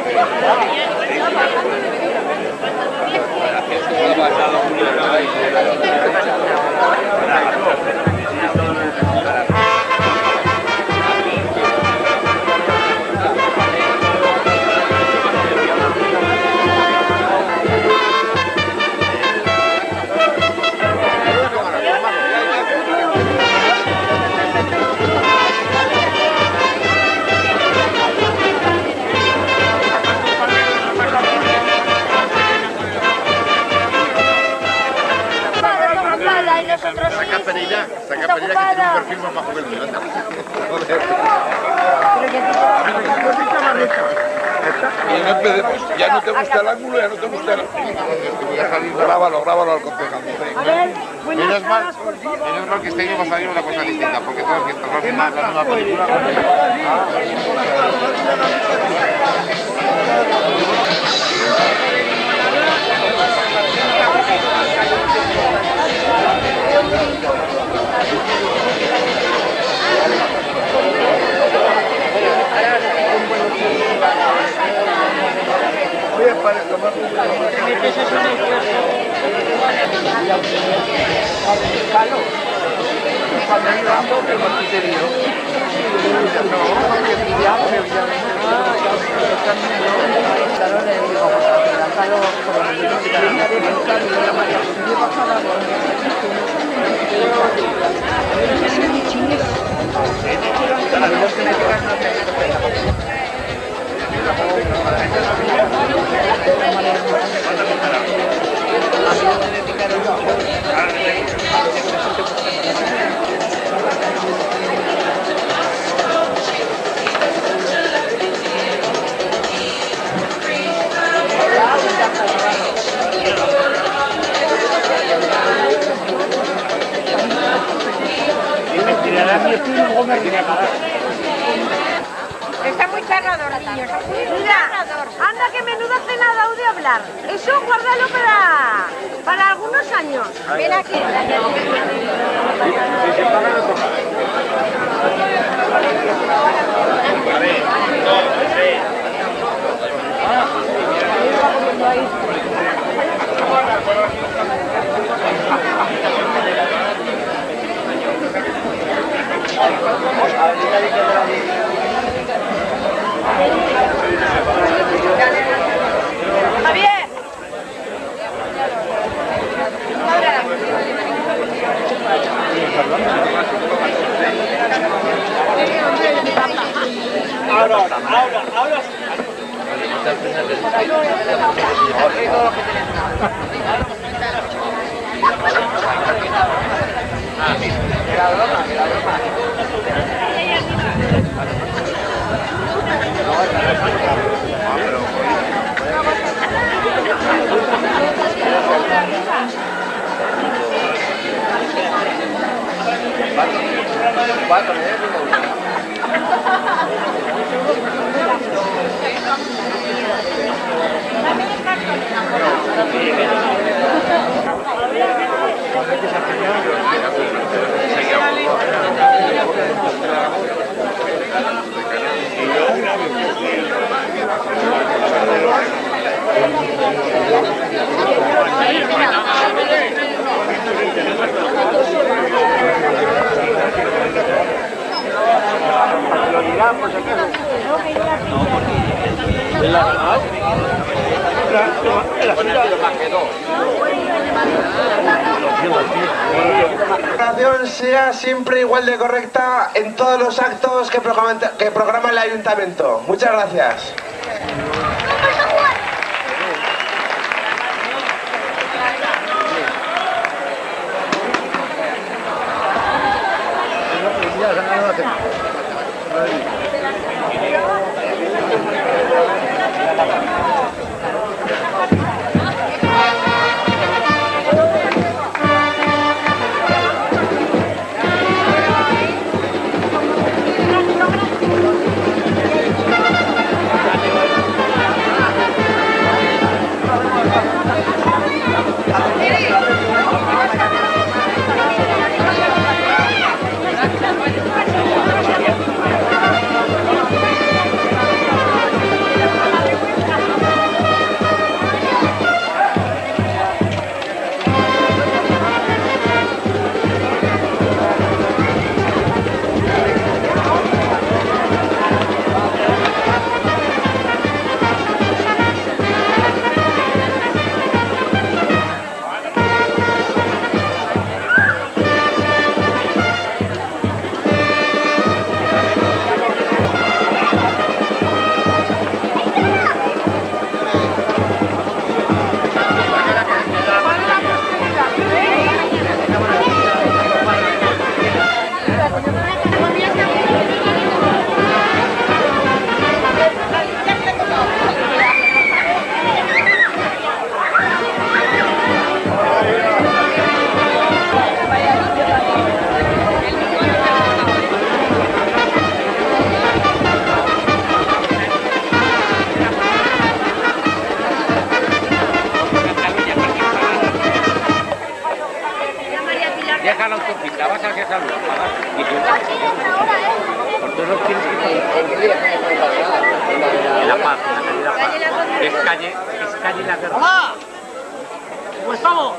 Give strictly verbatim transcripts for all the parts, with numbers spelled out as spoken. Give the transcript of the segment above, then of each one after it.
Saca Perilla, saca Perilla que tiene un perfil más bajo que el mío. Y no empecemos, ya no te gusta el ángulo, ya no te gusta el ángulo. Grábalo, grábalo al concejal. Menos mal, menos mal que este año va a salir una cosa distinta, porque todos que están haciendo la nueva película. Oye, para tomar un Está muy cargador, tío. Mira, anda que menuda cena ha dado de hablar. Eso guárdalo para, para algunos años. Ven aquí. Javier. Ahora, ahora, ahora. Cuatro, ¿eh? Lo dirán por si acaso. ¿La verdad? La educación sea siempre igual de correcta en todos los actos que programa, que programa el ayuntamiento. Muchas gracias. calle, es calle La Guerra. ¡Hola! ¿Cómo estamos?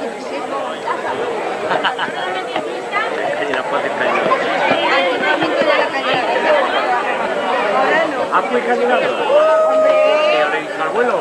Calle La Paz es calle. ¿Ah, fue calle La Guerra? ¿Y ahora dice abuelo?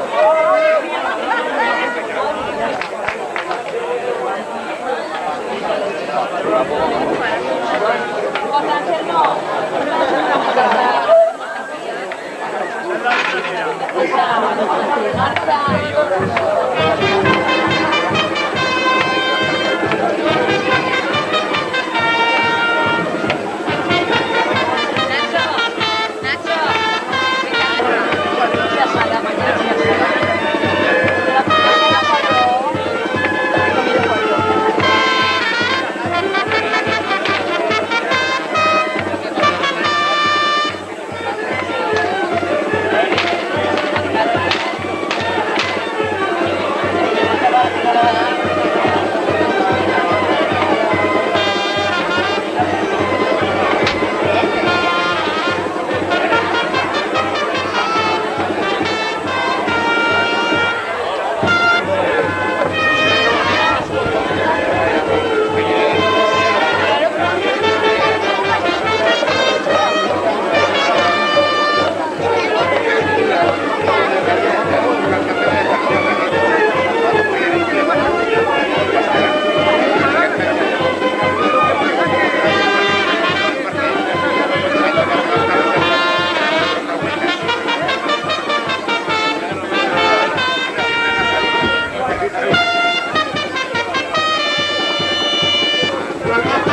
Gracias.